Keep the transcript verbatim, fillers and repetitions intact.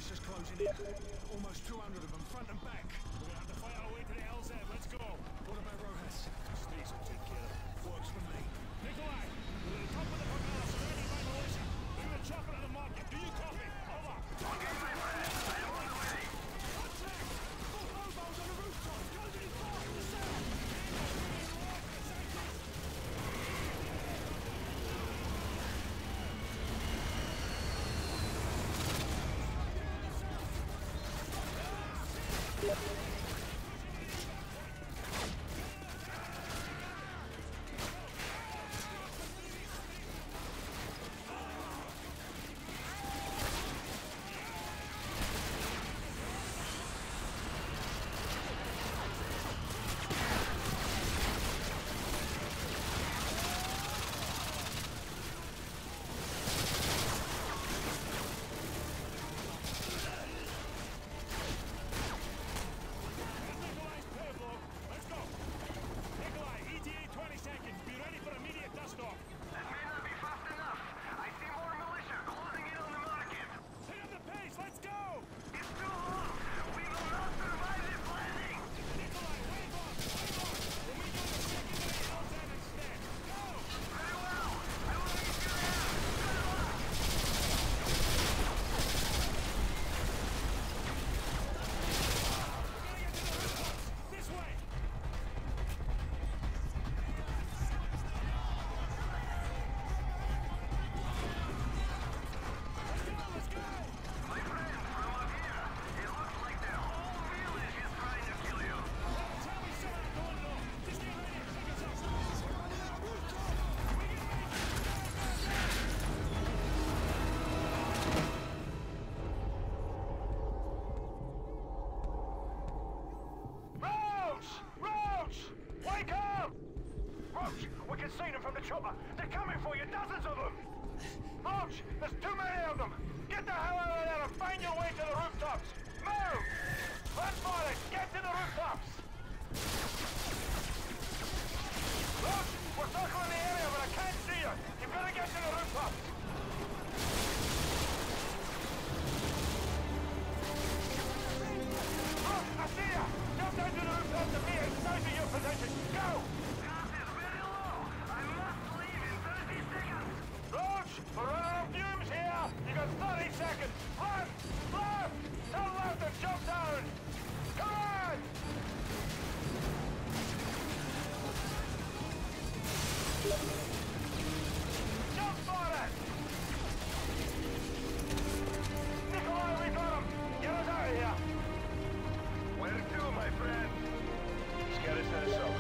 militia's closing in. Almost two hundred of them, front and back. We're gonna have to fight our way to the L Z. Let's go. What about Rojas? Stace will take care of it. Works for me. Nikolai, we're at the top of the Pagala, surrounded by militia. We're gonna chop it on the market. Do you copy? Over. Okay, my friend. I am on the way. Contact! Four hobo's on the rooftop! Closing in fast to the south! They're coming for you, dozens of them! Roach, there's too many of them! Get the hell out of there and find your way to the rooftops! Move! Let's fight it! Get to the rooftops! Roach, we're circling the area, but I can't see you! You better get to the rooftops! Roach, I see you! Jump down to the rooftops and be inside of your position! Go! Roach, we're running out of fumes here! You got thirty seconds! Run! Left! Turn left and jump down! Come on! Jump for it! Nikolai, we got him! Get us out of here! Where to, my friend? Let's get us to the south.